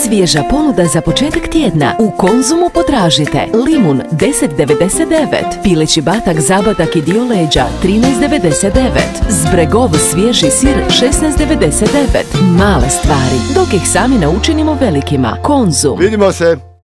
Svježa ponuda za početak tjedna. U Konzumu potražite limun 10,99, pileći batak, zabatak i dio leđa 13,99, Zbregov svježi sir 16,99. Male stvari, dok ih sami naučinimo velikima. Konzum. Vidimo se!